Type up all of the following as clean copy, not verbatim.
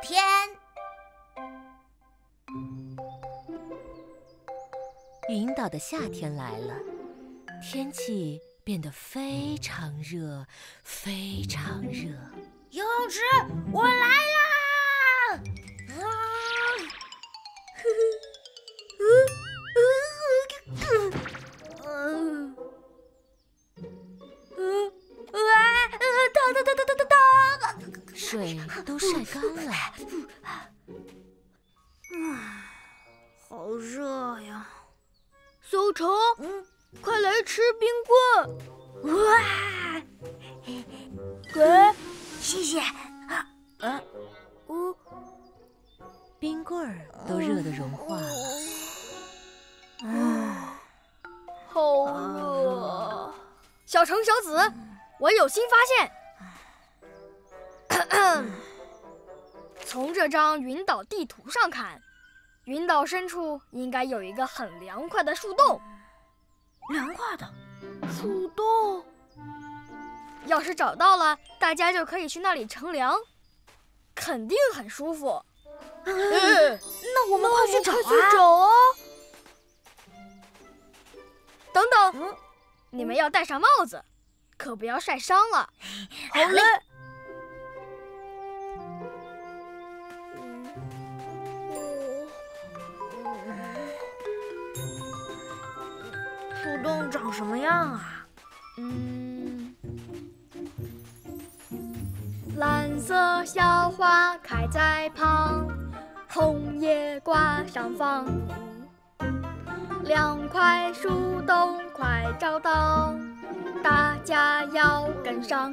天。 云岛的夏天来了，天气变得非常热，非常热。 游泳池，我来啦！ 水都晒干了。 好热呀！ 小虫，快来吃冰棍！ 哇！ 给， 谢谢。 冰棍儿都热得融化了。 好热！小橙、小紫，我有新发现。从这张云岛地图上看，云岛深处应该有一个很凉快的树洞。 凉快的树洞，要是找到了，大家就可以去那里乘凉，肯定很舒服。 那我们快去找啊！等等，你们要戴上帽子，可不要晒伤了。 好嘞。树洞长什么样啊？ 蓝色小花开在旁，红叶挂上房。凉快树洞快找到，大家要跟上。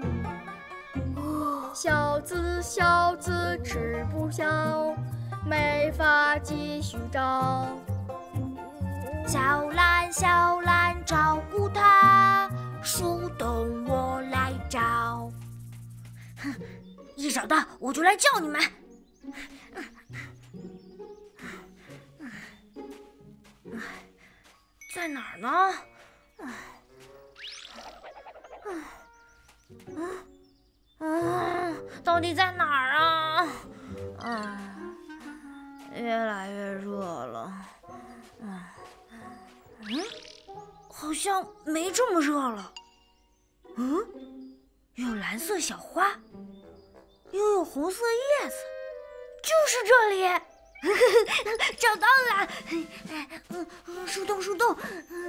小子小子吃不消，没法继续找。 小蓝小蓝照顾它，树洞我来找。一找到我就来叫你们。在哪儿呢？到底在哪儿啊？越来越热了。好像没这么热了。有蓝色小花，又有红色叶子，就是这里。找到了！树洞，树洞。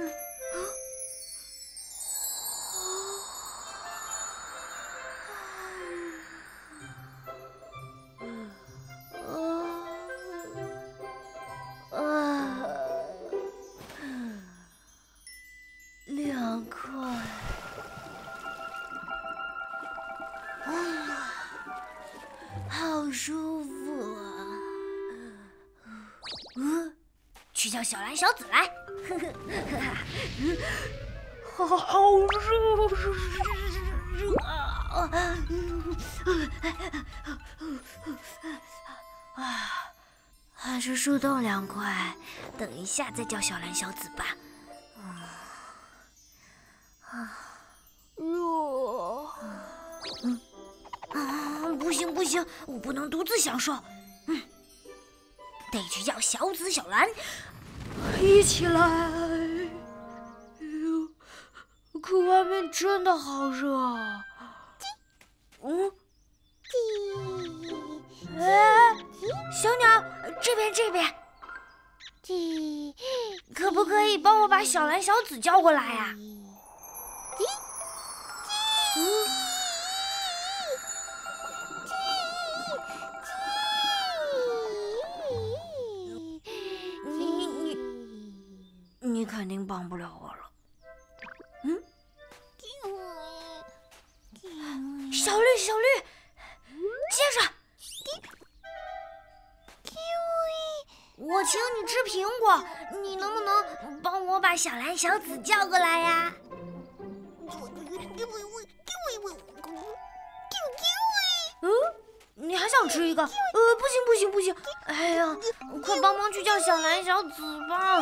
凉快。好舒服啊！去叫小蓝、小紫来。好热啊！还是树洞凉快，等一下再叫小蓝、小紫吧。 热。 不行不行，我不能独自享受。得去叫小紫、小蓝一起来。可外面真的好热啊！ 小鸟，这边，可不可以帮我把小蓝、小紫叫过来呀？你肯定帮不了我了。小绿，接着。我请你吃苹果，你能不能帮我把小蓝、小紫叫过来呀？你还想吃一个？不行！哎呀，快帮忙去叫小蓝、小紫吧！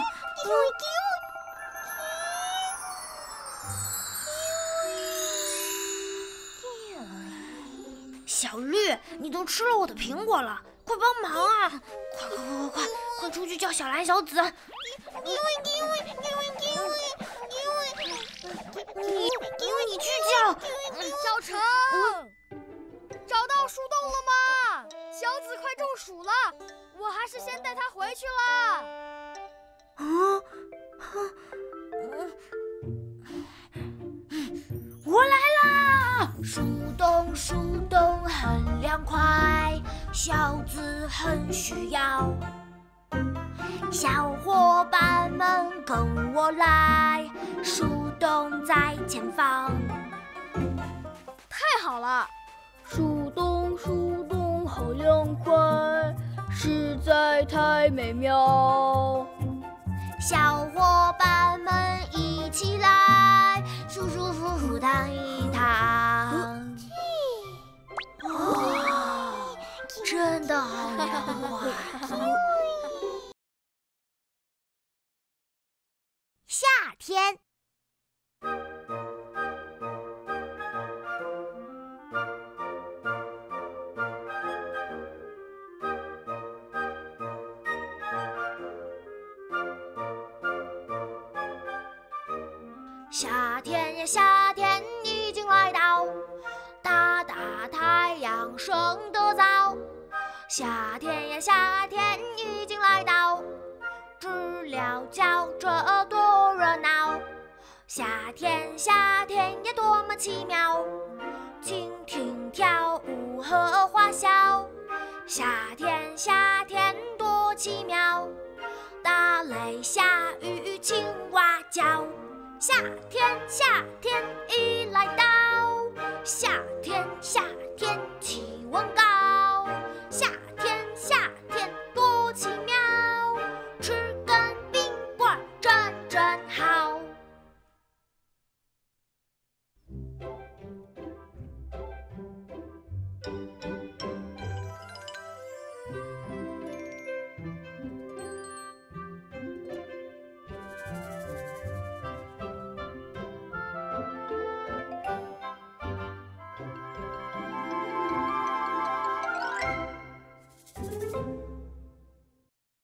小绿，你都吃了我的苹果了，快快帮忙啊！快出去叫小蓝、小紫！因为你去叫。 小橙，找到树洞了吗？小紫快中暑了，我还是先带她回去了。 我来啦！树洞很凉快，小紫很需要。小伙伴们跟我来，树洞在前方。 太好了！树洞好凉快，实在太美妙。 小伙伴们一起来，舒舒服服躺一躺。哇，真的好凉快！夏天。夏天呀，夏天已经来到，大大太阳升得早。夏天呀，夏天已经来到，知了叫着多热闹。夏天，夏天呀，多么奇妙，蜻蜓跳舞和花笑。夏天，夏天多奇妙，打雷下雨青蛙叫。夏天，夏天已来到，夏天，夏